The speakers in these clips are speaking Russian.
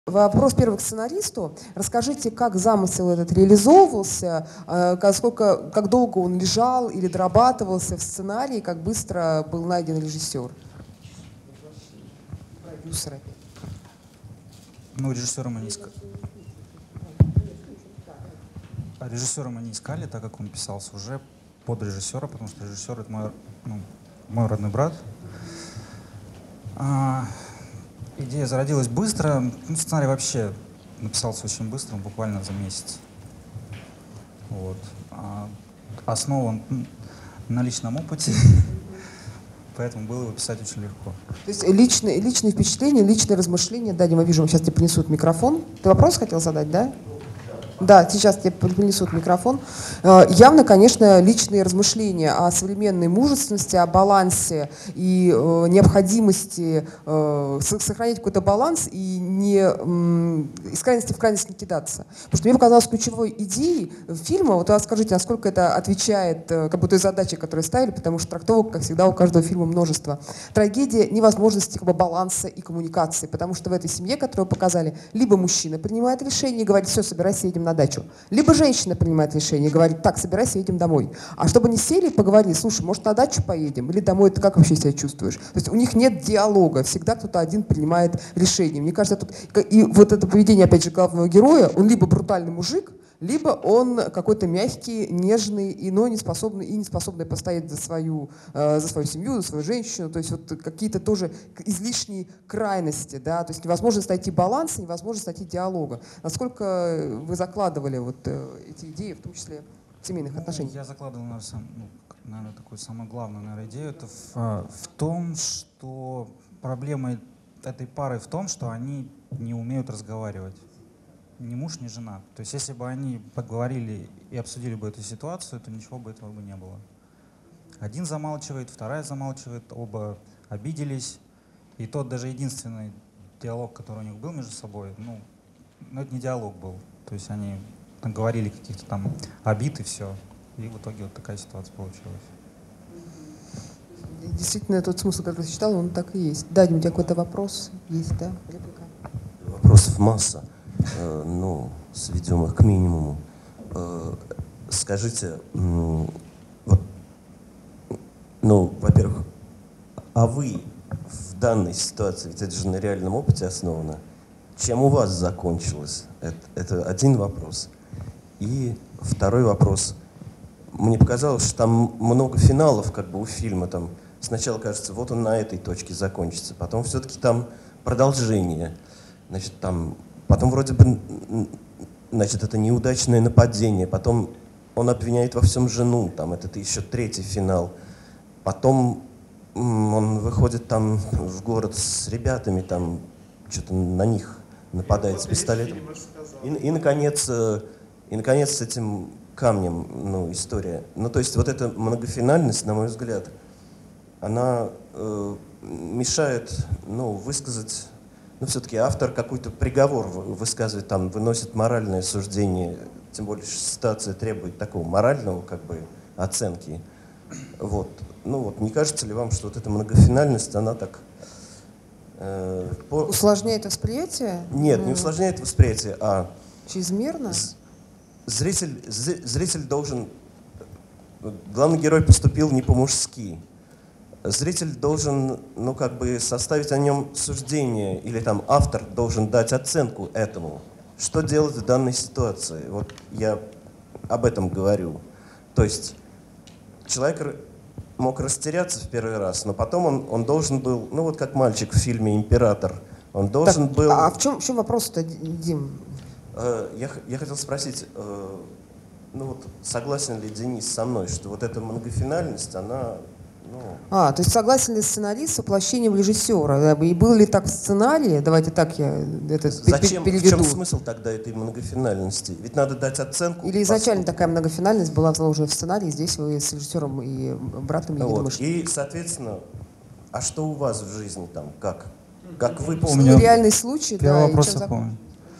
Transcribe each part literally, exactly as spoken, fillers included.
Вопрос первый к сценаристу. Расскажите, как замысел этот реализовывался, как, сколько, как долго он лежал или дорабатывался в сценарии, как быстро был найден режиссер? Продюсер опять. Ну, режиссером они искали. Режиссером они искали, так как он писался уже под режиссера, потому что режиссер — это мой, ну, мой родной брат. А, идея зародилась быстро. Ну, сценарий вообще написался очень быстро, буквально за месяц. Вот. А, основан на личном опыте, поэтому было его писать очень легко. То есть личные, личные впечатления, личные размышления. Да, Дима, вижу, сейчас тебе принесут микрофон. Ты вопрос хотел задать, да? Да, сейчас тебе принесут микрофон. Явно, конечно, личные размышления о современной мужественности, о балансе и э, необходимости э, сохранять какой-то баланс и не э, из крайности в крайность не кидаться. Потому что мне показалось ключевой идеей фильма, вот скажите, насколько это отвечает э, как бы той задаче, которую ставили, потому что трактовок, как всегда, у каждого фильма множество. Трагедия невозможности как бы, баланса и коммуникации, потому что в этой семье, которую показали, либо мужчина принимает решение и говорит: все, собирайся, едем на дачу. Либо женщина принимает решение и говорит: так, собирайся, едем домой. А чтобы не сели и поговорили: слушай, может, на дачу поедем? Или домой, ты как вообще себя чувствуешь? То есть у них нет диалога, всегда кто-то один принимает решение. Мне кажется, тут и вот это поведение, опять же, главного героя, он либо брутальный мужик, либо он какой-то мягкий, нежный, и, но не способный, и не способный постоять за свою, э, за свою семью, за свою женщину. То есть вот какие-то тоже излишние крайности. Да? То есть невозможность найти баланса, невозможность найти диалога. Насколько вы закладывали вот, э, эти идеи, в том числе в семейных отношениях? Я закладывал, наверное, сам, ну, наверное, такую самую главную, наверное, идею. Это в, в том, что проблема этой пары в том, что они не умеют разговаривать. Ни муж, ни жена. То есть если бы они поговорили и обсудили бы эту ситуацию, то ничего бы этого бы не было. Один замалчивает, вторая замалчивает, оба обиделись. И тот даже единственный диалог, который у них был между собой, ну, ну это не диалог был. То есть они говорили каких-то там обид и все. И в итоге вот такая ситуация получилась. Действительно, тот смысл, который ты читал, он так и есть. Да, Дим, у тебя какой-то вопрос есть, да? Реплика? Вопросов масса. Э, ну, сведем их к минимуму. Э, скажите, э, вот, ну, во-первых, а вы в данной ситуации, ведь это же на реальном опыте основано, чем у вас закончилось? Это, это один вопрос. И второй вопрос. Мне показалось, что там много финалов как бы у фильма. Там сначала кажется, вот он на этой точке закончится, потом все-таки там продолжение. Значит, там, потом вроде бы, значит, это неудачное нападение, потом он обвиняет во всем жену, там, это еще третий финал. Потом он выходит там в город с ребятами, там, что-то на них нападает с пистолетом. И, и, наконец, и, наконец, с этим камнем, ну, история. Ну, то есть вот эта многофинальность, на мой взгляд, она э, мешает, ну, высказать, ну, все-таки автор какой-то приговор высказывает, там, выносит моральное суждение, тем более, что ситуация требует такого морального, как бы, оценки. Вот. Ну, вот, не кажется ли вам, что вот эта многофинальность, она так... Э, по... Усложняет восприятие? Нет, не усложняет восприятие, а... Чрезмерно? Зритель, зритель должен... Главный герой поступил не по-мужски. Зритель должен, ну, как бы составить о нем суждение, или там автор должен дать оценку этому. Что делать в данной ситуации? Вот я об этом говорю. То есть человек мог растеряться в первый раз, но потом он, он должен был, ну вот как мальчик в фильме «Император», он должен так, был... А в чем, в чем вопрос-то, Дим? Я, я хотел спросить, ну вот согласен ли Денис со мной, что вот эта многофинальность, она... Ну... А, то есть согласен ли сценарист с воплощением режиссера? И был ли так в сценарии? Давайте так я это Зачем, переведу. В чем смысл тогда этой многофинальности? Ведь надо дать оценку. Или изначально такая многофинальность была заложена в сценарии, здесь вы с режиссером и братом не вот. И, соответственно, а что у вас в жизни там? Как? Как вы помните? Реальный случай, Первый да. Вопрос я помню.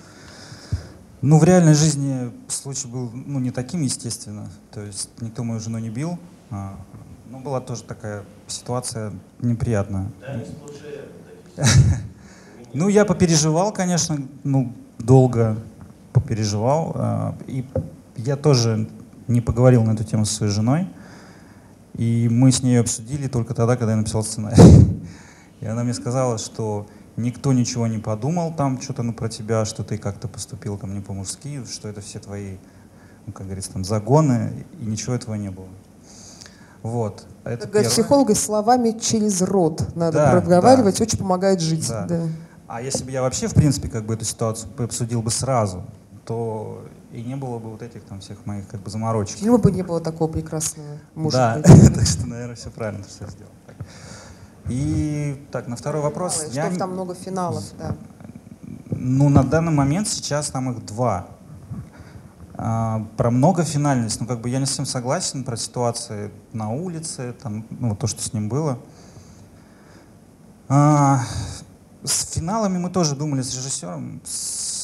Ну, в реальной жизни случай был, ну, не таким, естественно. То есть никто мою жену не бил. А, ну, была тоже такая ситуация неприятная. Ну, я попереживал, конечно, ну, долго попереживал. э, И я тоже не поговорил на эту тему со своей женой. И мы с ней обсудили только тогда, когда я написал сценарий. И она мне сказала, что никто ничего не подумал там что-то ну, про тебя, что ты как-то поступил там не по-мужски, что это все твои, ну, как говорится, там загоны, и ничего этого не было. Вот. Это Как говорят психологи, словами через рот надо Да, проговаривать, да. очень помогает жить. Да. Да. А если бы я вообще, в принципе, как бы эту ситуацию обсудил бы сразу, то и не было бы вот этих там всех моих как бы заморочек. Фильма бы не было такого прекрасного, может Да, быть. так что, наверное, все правильно, что я сделал. Так. И так, на второй вопрос. Финалы, я что не- там много финалов, да. Ну, на данный момент сейчас там их два. А, про многофинальность, ну, как бы я не совсем согласен про ситуации на улице, там, ну, вот то, что с ним было. А, с финалами мы тоже думали с режиссером. С-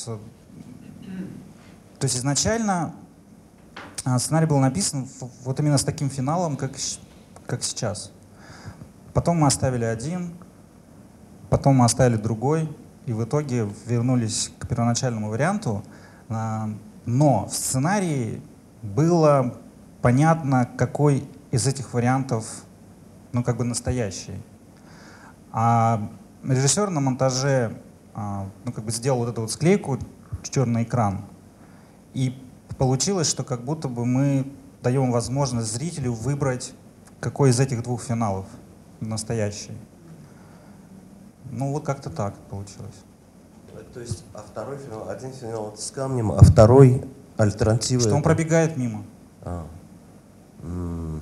То есть изначально а, сценарий был написан в- вот именно с таким финалом, как, щ- как сейчас. Потом мы оставили один, потом мы оставили другой, и в итоге вернулись к первоначальному варианту. А, Но в сценарии было понятно, какой из этих вариантов, ну, как бы настоящий. А режиссер на монтаже, а, ну, как бы сделал вот эту вот склейку, черный экран, и получилось, что как будто бы мы даем возможность зрителю выбрать, какой из этих двух финалов настоящий. Ну, вот как-то так получилось. То есть, а второй финал, один финал это с камнем, а второй альтернатива. Что он это- пробегает мимо. А. М.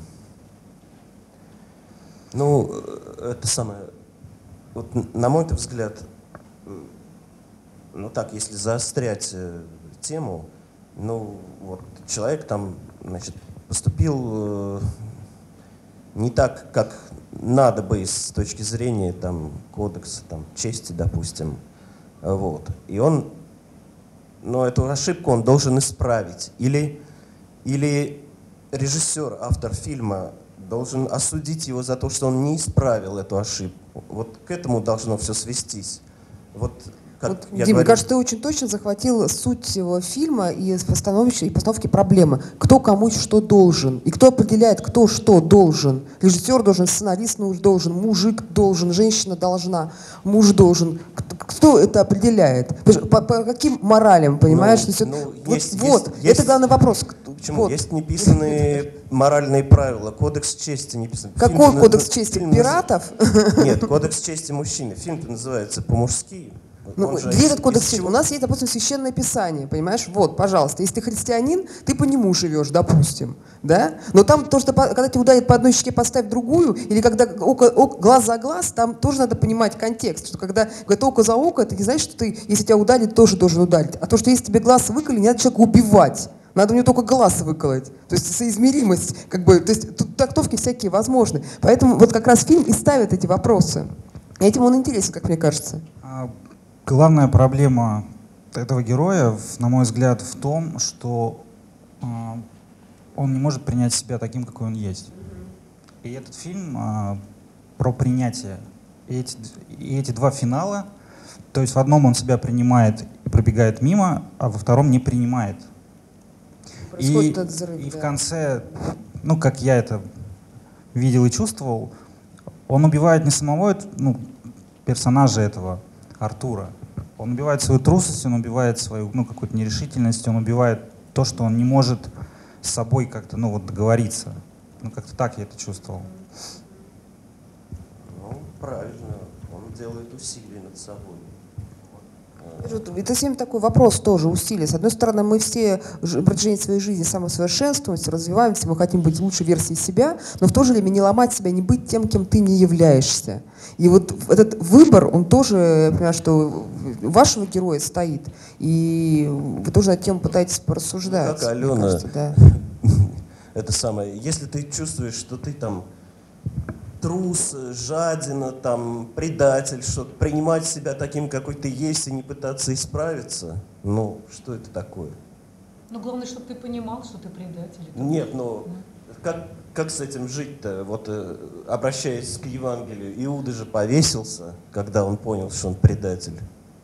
Ну, э, это самое. Вот, н- на мой взгляд, э, ну так, если заострять э, тему, ну вот человек там, значит, поступил э, не так, как надо бы с точки зрения там кодекса там чести, допустим. Вот. И он, но эту ошибку он должен исправить. Или, или режиссер, автор фильма должен осудить его за то, что он не исправил эту ошибку. Вот к этому должно все свестись. Вот, как Вот, я Дима, говорю, кажется, ты очень точно захватил суть его фильма и постановки, и постановки проблемы. Кто кому что должен, и кто определяет, кто что должен. Режиссер должен, сценарист должен, мужик должен, женщина должна, муж должен. Кто, кто это определяет? По, по каким моралям, понимаешь? Ну, То есть, ну, вот, есть- вот, есть- это есть- главный вопрос. почему? Вот. Есть неписанные моральные правила, кодекс чести не писан. Какой Фильм-то кодекс наз- чести? фильм наз- Пиратов? Нет, кодекс чести мужчины. Фильм-то называется по-мужски. Ну, Он же где из- этот кодекс из чести? чего- У нас есть, допустим, священное писание, понимаешь? Вот, пожалуйста, если ты христианин, ты по нему живешь, допустим, да? Но там то, что по- когда тебе ударит по одной щеке, поставь другую, или когда око, око- глаз за глаз, там тоже надо понимать контекст, что когда говорят око за око, это не значит, что ты, если тебя ударит, тоже должен ударить, а то, что если тебе глаз выколи, не надо человека убивать. Надо у него только глаз выколоть. То есть соизмеримость, как бы, то есть тут трактовки всякие возможны. Поэтому вот как раз фильм и ставит эти вопросы. И этим он интересен, как мне кажется. А, Главная проблема этого героя, в- на мой взгляд, в том, что а, он не может принять себя таким, какой он есть. И этот фильм а, про принятие. И эти, и эти два финала, то есть в одном он себя принимает и пробегает мимо, а во втором не принимает. И, Происходит этот взрыв, и в да. конце, ну, как я это видел и чувствовал, он убивает не самого эт- ну, персонажа этого, Артура. Он убивает свою трусость, он убивает свою, ну, какую-то нерешительность, он убивает то, что он не может с собой как-то, ну, вот договориться. Ну, как-то так я это чувствовал. Ну, правильно. Он делает усилия над собой. Это всем такой вопрос тоже, усилия. С одной стороны, мы все ж- в протяжении своей жизни самосовершенствуемся, развиваемся, мы хотим быть лучшей версией себя, но в то же время не ломать себя, не быть тем, кем ты не являешься. И вот этот выбор, он тоже, я понимаю, что у вашего героя стоит, и вы тоже над тем пытаетесь порассуждать. Ну, как мне Алена. кажется, да. Это самое. Если ты чувствуешь, что ты там трус, жадина, там, предатель, что принимать себя таким, какой ты есть, и не пытаться исправиться, ну, что это такое? Ну, главное, чтобы ты понимал, что ты предатель. Нет, ну, как, как с этим жить-то? Вот э, обращаясь к Евангелию, Иуда же повесился, когда он понял, что он предатель.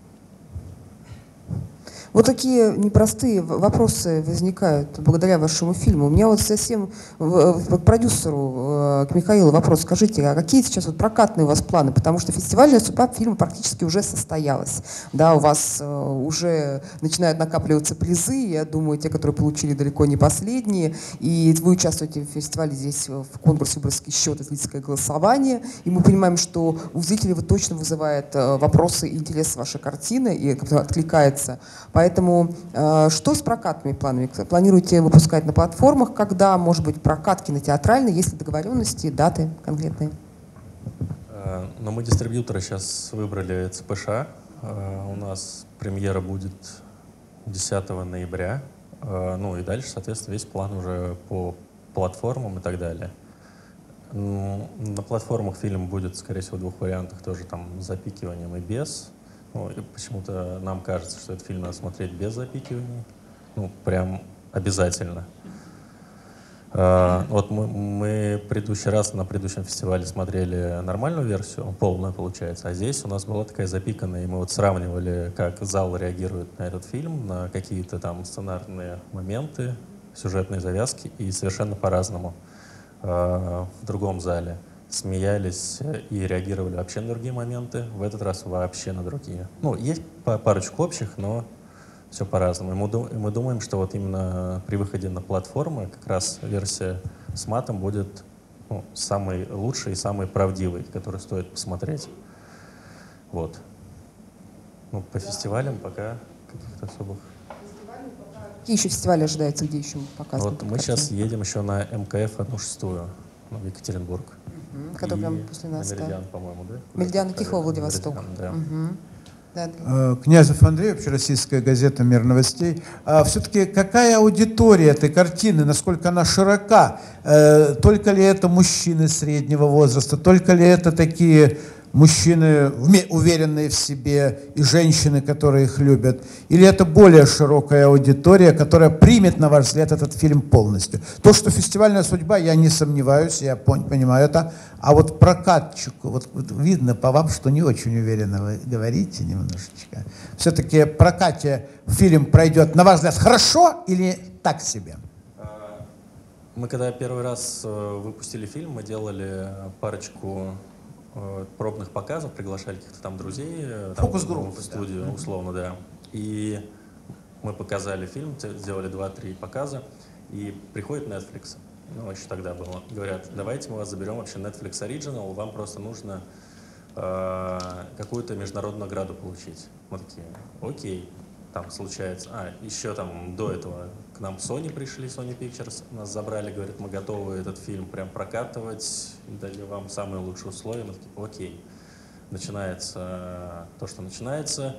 Вот такие непростые вопросы возникают благодаря вашему фильму. У меня вот совсем к продюсеру, к Михаилу вопрос. Скажите, а какие сейчас вот прокатные у вас планы? Потому что фестивальная судьба фильма практически уже состоялась. Да, у вас уже начинают накапливаться призы. Я думаю, те, которые получили, далеко не последние. И вы участвуете в фестивале здесь в конкурсе «Выборгский счет» и зрительское голосование. И мы понимаем, что у зрителей вы точно вызывает вопросы и интерес вашей картины, и откликается. Поэтому э, что с прокатными планами? Планируете выпускать на платформах? Когда, может быть, прокат кинотеатральный? Есть ли договоренности, даты конкретные? Э, но мы дистрибьюторы сейчас выбрали ЦПШ. Э, у нас премьера будет десятого ноября. Э, ну и дальше, соответственно, весь план уже по платформам и так далее. На платформах фильм будет, скорее всего, в двух вариантах, тоже там с запикиванием и без. Ну, и почему-то нам кажется, что этот фильм надо смотреть без запикиваний. Ну, прям обязательно. А, вот мы, мы предыдущий раз на предыдущем фестивале смотрели нормальную версию, полную получается, а здесь у нас была такая запиканная, и мы вот сравнивали, как зал реагирует на этот фильм, на какие-то там сценарные моменты, сюжетные завязки, и совершенно по-разному а, в другом зале. Смеялись и реагировали вообще на другие моменты, в этот раз вообще на другие. Ну, есть парочку общих, но все по-разному. И мы думаем, что вот именно при выходе на платформы как раз версия с матом будет, ну, самой лучшей и самой правдивой, которую стоит посмотреть. Вот. Ну, по фестивалям пока каких-то особых. Какие еще фестивали ожидаются, где еще показывают? Вот мы сейчас едем еще на эм ка эф одну шестую, в Екатеринбург. Который прямо после нас, да? Меридиан, по-моему, да? Меридиан Тихого Владивосток. Меридиан, да. Угу. Да, да. Князев Андрей, общероссийская газета «Мир новостей». А все-таки какая аудитория этой картины, насколько она широка? Только ли это мужчины среднего возраста, только ли это такие мужчины, уверенные в себе, и женщины, которые их любят? Или это более широкая аудитория, которая примет, на ваш взгляд, этот фильм полностью? То, что фестивальная судьба, я не сомневаюсь, я понимаю это. А вот прокатчику, вот, вот видно по вам, что не очень уверенно вы говорите немножечко. Все-таки в прокате фильм пройдет, на ваш взгляд, хорошо или так себе? Мы когда первый раз выпустили фильм, мы делали парочку пробных показов, приглашали каких-то там друзей Фокус-группу в студию, да. Условно, да. И мы показали фильм, сделали два-три показа, и приходит Netflix, ну, еще тогда было, говорят, давайте мы вас заберем вообще Netflix Original, вам просто нужно э, какую-то международную награду получить. Мы такие, окей, там случается, а, еще там до этого к нам Sony пришли, Sony Pictures, нас забрали, говорят, мы готовы этот фильм прям прокатывать, дали вам самые лучшие условия, мы такие, окей. Начинается то, что начинается,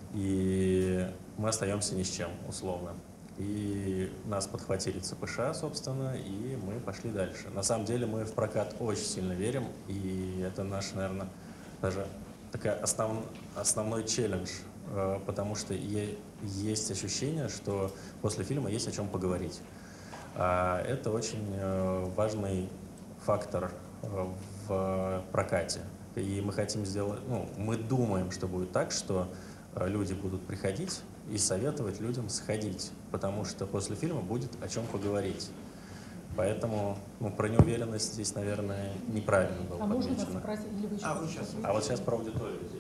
и мы остаемся ни с чем, условно. И нас подхватили ЦПШ, собственно, и мы пошли дальше. На самом деле мы в прокат очень сильно верим, и это наш, наверное, даже такой основ, основной челлендж, потому что есть ощущение, что после фильма есть о чем поговорить. Это очень важный фактор в прокате. И мы хотим сделать, ну, мы думаем, что будет так, что люди будут приходить и советовать людям сходить, потому что после фильма будет о чем поговорить. Поэтому, ну, про неуверенность здесь, наверное, неправильно было а подмечено. Можно вас спросить, или вы еще а, сейчас, а вот сейчас про аудиторию здесь.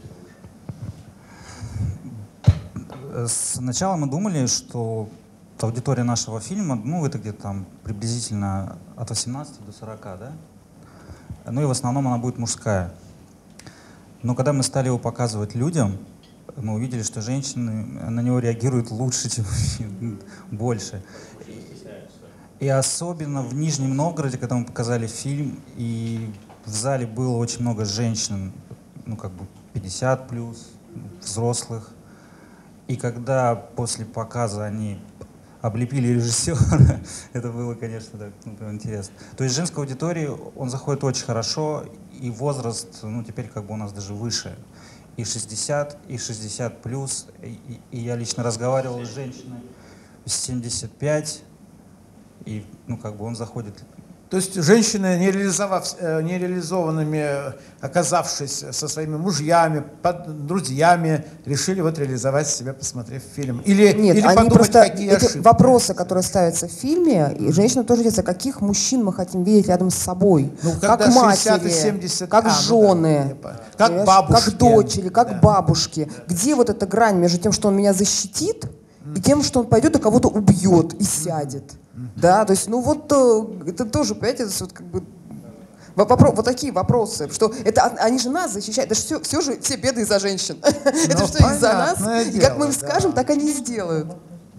Сначала мы думали, что аудитория нашего фильма, ну, это где-то там приблизительно от восемнадцати до сорока, да? Ну и в основном она будет мужская. Но когда мы стали его показывать людям, мы увидели, что женщины на него реагируют лучше, чем больше. И особенно в Нижнем Новгороде, когда мы показали фильм, и в зале было очень много женщин, ну как бы пятьдесят плюс, взрослых. И когда после показа они облепили режиссера, это было, конечно, так, ну, интересно. То есть женской аудитории он заходит очень хорошо, и возраст, ну, теперь как бы у нас даже выше. И шестьдесят, и шестьдесят плюс. И, и я лично разговаривал с женщиной семьдесят пять, и, ну, как бы он заходит То есть женщины, не, реализовав, не реализованными, оказавшись со своими мужьями, под, друзьями, решили вот реализовать себя, посмотрев фильм. Или, Нет, или они подумать, просто, какие эти ошибки. вопросы, которые ставятся в фильме, и женщина тоже делится, каких мужчин мы хотим видеть рядом с собой. Ну, как когда шестьдесят и матери, семьдесят, как а, ну жены, да, как понимаешь, бабушки. как дочери, как Да. бабушки. Где вот эта грань между тем, что он меня защитит, и тем, что он пойдет и кого-то убьет и сядет. Да, то есть, ну вот э, это тоже, понимаете, это вот как бы вопро- вот такие вопросы, что это от- они же нас защищают, это же все, все же все беды из-за женщин. Это Ну, что из-за нас? понятное И как мы им дело, да. скажем, так они и сделают.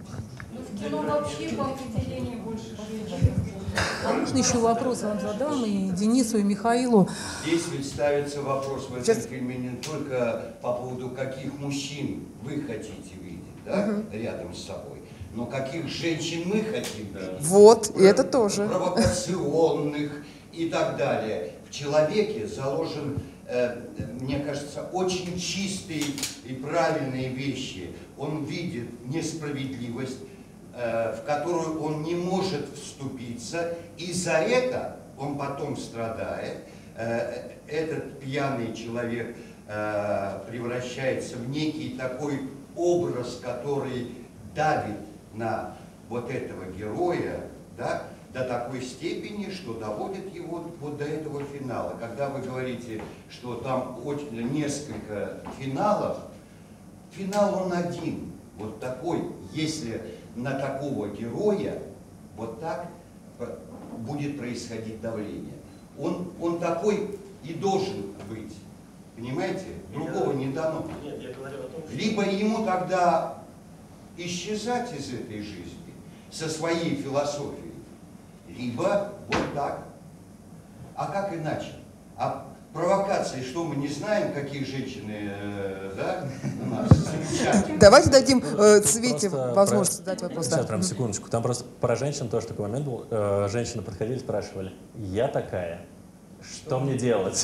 В кино вообще по определению больше женщин. А можно еще вопрос вам задам и Денису, и Михаилу? Здесь ведь ставится вопрос в этом Сейчас. фильме не только по поводу каких мужчин вы хотите видеть, да, рядом с собой, но каких женщин мы хотим видеть. Вот, и это тоже. Провокационных и так далее. В человеке заложен, э, мне кажется, очень чистые и правильные вещи. Он видит несправедливость, э, в которую он не может вступиться, и за это он потом страдает. Э, этот пьяный человек э, превращается в некий такой образ, который давит на вот этого героя, да, до такой степени, что доводит его вот до этого финала. Когда вы говорите, что там очень, несколько финалов, финал он один, вот такой, если на такого героя вот так будет происходить давление. Он, он такой и должен быть, понимаете? Другого не дано. Нет, я говорю о том, что... Либо ему тогда исчезать из этой жизни со своей философией, либо вот так. А как иначе? А провокации, что мы не знаем, какие женщины, э, да, у нас замечательные. Давайте дадим э, Свете Просто возможность про- задать вопрос. Сейчас, Да. прям секундочку. Там просто про женщин тоже такой момент был. Э, Женщины подходили, спрашивали: я такая, что мне делать?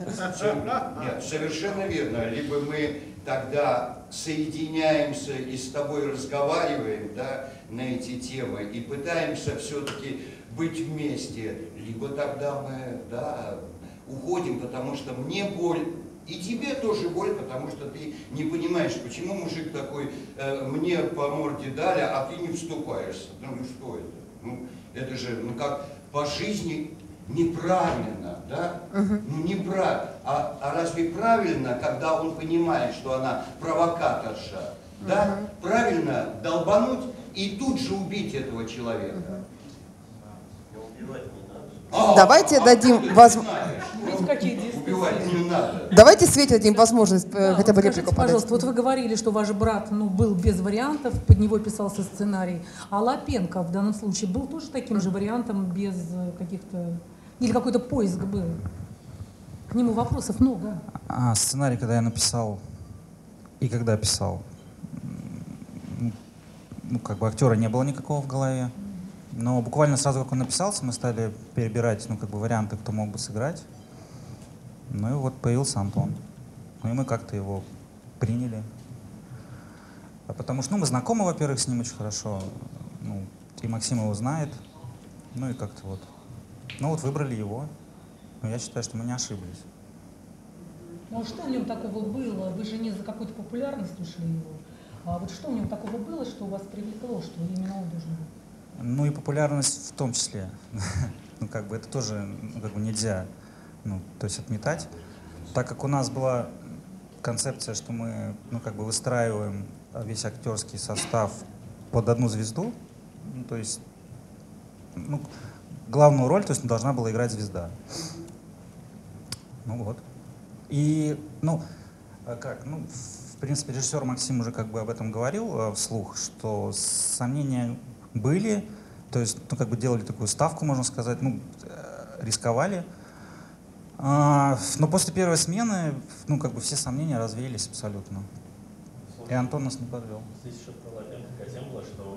Нет, совершенно верно. Либо мы тогда соединяемся и с тобой разговариваем, да, на эти темы и пытаемся все-таки быть вместе, либо тогда мы, да, уходим, потому что мне боль, и тебе тоже боль, потому что ты не понимаешь, почему мужик такой, э, мне по морде дали, а ты не вступаешься. Ну, ну что это? Ну, это же, ну как, по жизни неправильно, да? Ну неправильно. А, а разве правильно, когда он понимает, что она провокаторша, да? Правильно долбануть и тут же убить этого человека? Убивать не надо. А, Давайте а дадим откуда ты возм- знаешь? Видите, какие действия? Убивать не надо. Давайте Свете дадим возможность э, Да, хотя бы вот реплику скажите, подать. пожалуйста, вот вы говорили, что ваш брат, ну, был без вариантов, под него писался сценарий, а Лапенко в данном случае был тоже таким же вариантом без э, каких-то... Или какой-то поиск был? К нему вопросов много. А сценарий, когда я написал и когда писал, м, ну, как бы актера не было никакого в голове. Но буквально сразу, как он написался, мы стали перебирать, ну, как бы варианты, кто мог бы сыграть. Ну и вот появился Антон. Ну и мы как-то его приняли. А потому что, ну, мы знакомы, во-первых, с ним очень хорошо. Ну, и Максим его знает. Ну и как-то вот. Ну вот выбрали его. Но я считаю, что мы не ошиблись. Ну а что в нем такого было? Вы же не за какую-то популярность ушли его. А вот что в нем такого было, что вас привлекло, что именно он должен был? Ну и популярность в том числе. Ну как бы это тоже, ну, как бы нельзя, ну, то есть отметать. Так как у нас была концепция, что мы, ну, как бы выстраиваем весь актерский состав под одну звезду, ну, то есть, ну, главную роль, то есть, должна была играть звезда. Ну вот. И, ну, а как, ну, в принципе, режиссер Максим уже как бы об этом говорил э, вслух, что сомнения были, то есть, ну, как бы делали такую ставку, можно сказать, ну, э, рисковали. А, но после первой смены, ну, как бы все сомнения развеялись абсолютно. И Антон нас не подвел. Здесь еще про Лапенко такая тема была, что,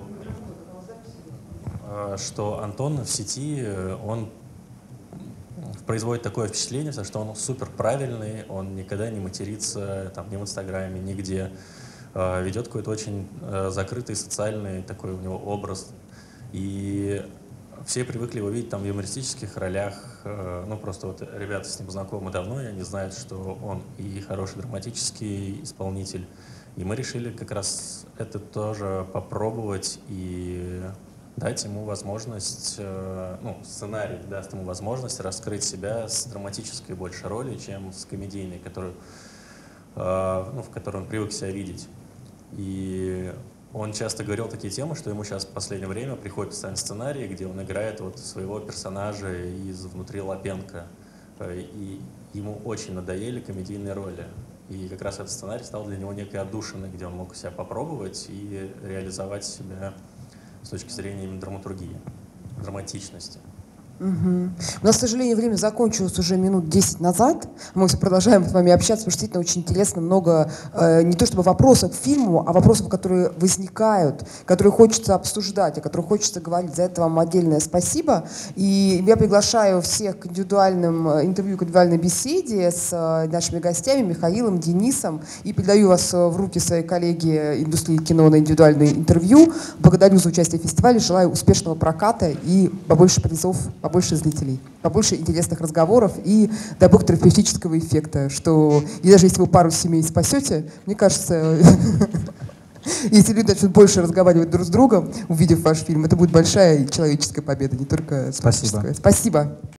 э, что Антон в сети, э, он производит такое впечатление, что он супер правильный, он никогда не матерится там, ни в Инстаграме, нигде. Э, ведет какой-то очень э, закрытый социальный такой у него образ. И все привыкли его видеть там в юмористических ролях. Э, ну, просто вот ребята с ним знакомы давно, и они знают, что он и хороший драматический исполнитель. И мы решили как раз это тоже попробовать и дать ему возможность, э, ну, сценарий даст ему возможность раскрыть себя с драматической больше роли, чем с комедийной, которую, э, ну, в которой он привык себя видеть. И он часто говорил такие темы, что ему сейчас в последнее время приходит постоянно сценарий, где он играет вот своего персонажа из «Внутри Лапенко». И ему очень надоели комедийные роли. И как раз этот сценарий стал для него некой отдушиной, где он мог себя попробовать и реализовать себя с точки зрения именно драматургии, драматичности. Угу. У нас, к сожалению, время закончилось уже минут десять назад. Мы все продолжаем с вами общаться, потому что действительно очень интересно, много э, не то чтобы вопросов к фильму, а вопросов, которые возникают, которые хочется обсуждать, о которых хочется говорить. За это вам отдельное спасибо. И я приглашаю всех к индивидуальным интервью, к индивидуальной беседе с э, нашими гостями Михаилом, Денисом. И передаю вас в руки своей коллеги индустрии кино на индивидуальное интервью. Благодарю за участие в фестивале, желаю успешного проката и побольше призов, побольше зрителей, побольше интересных разговоров и добавок терапевтического эффекта, что и даже если вы пару семей спасете, мне кажется, если люди начнут больше разговаривать друг с другом, увидев ваш фильм, это будет большая человеческая победа, не только Спасибо. Спасибо.